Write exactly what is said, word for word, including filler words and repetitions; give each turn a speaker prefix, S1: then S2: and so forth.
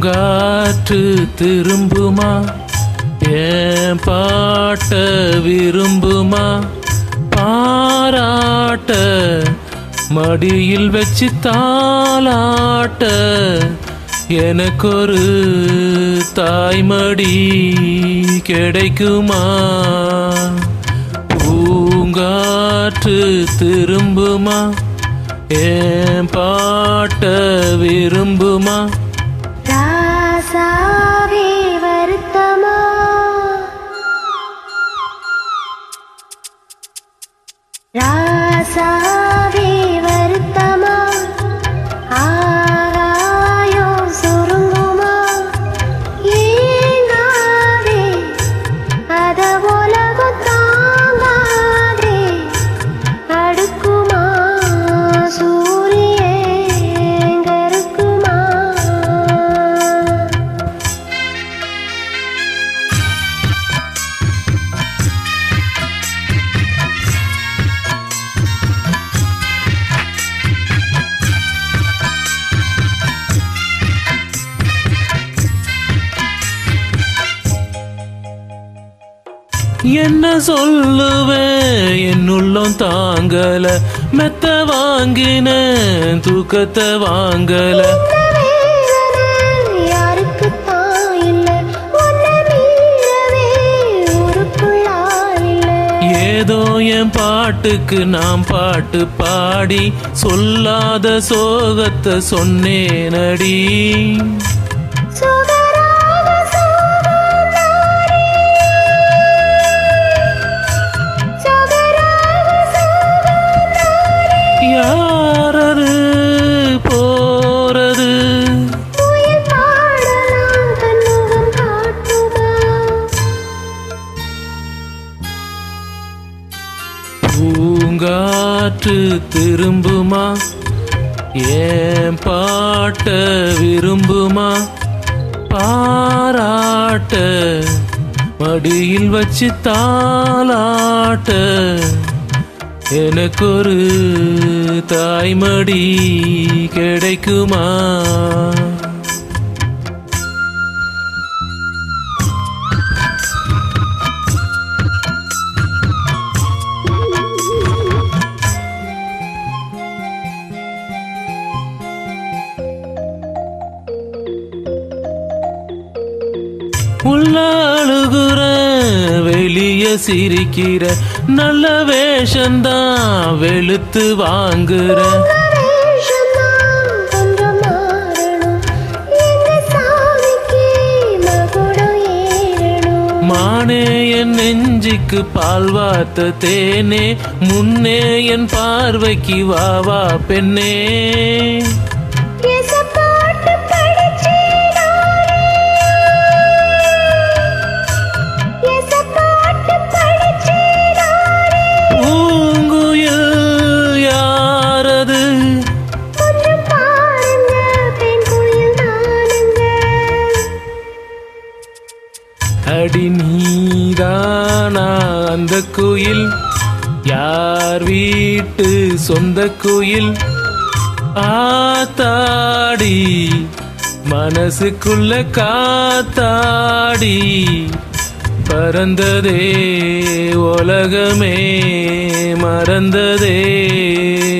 S1: பூங்காற்று திரும்புமா என் பாட்ட விரும்புமா பாராட்ட மடியில் வச்சு தாலாட்ட எனக்கொரு தாய்மடி கிடைக்குமா பூங்காற்று திரும்புமா என் பாட்ட விரும்புமா
S2: ராசாவே வருத்தமா ராசாவே வருத்தமா ஆகாயோ சுருங்குமா ஏங்காதே அத உலகம் தாங்காதே அடுக்குமா
S1: என்ன சொல்லுவேன் என்னுள்ளம் தாங்கல மெத்த வாங்கின தூக்கத்தை வாங்கல
S2: யாருக்கு தாயில்ல
S1: ஏதோ என் பாட்டுக்கு நாம் பாட்டு பாடி சொல்லாத சோகத்தை சொன்னேனடி யாரது போறது பூங்காற்று திரும்புமா என் பாட்ட விரும்புமா பாராட்ட மடியில் வச்சு தாலாட்ட எனக்கொரு தாய்மடி கிடைக்குமா உள்ள அழுகுற வெளிய சிரிக்கிற நல்ல வேஷந்தான் வெளுத்து வாங்குற மானே என் நெஞ்சுக்கு பால் வார்த்த தேனே முன்னே என் பார்வைக்கு வா வா பெண்ணே அடி நீதானா அந்த குயில் யார் வீட்டு சொந்த குயில் ஆத்தாடி மனசுக்குள்ள காத்தாடி பறந்ததே உலகமே மறந்ததே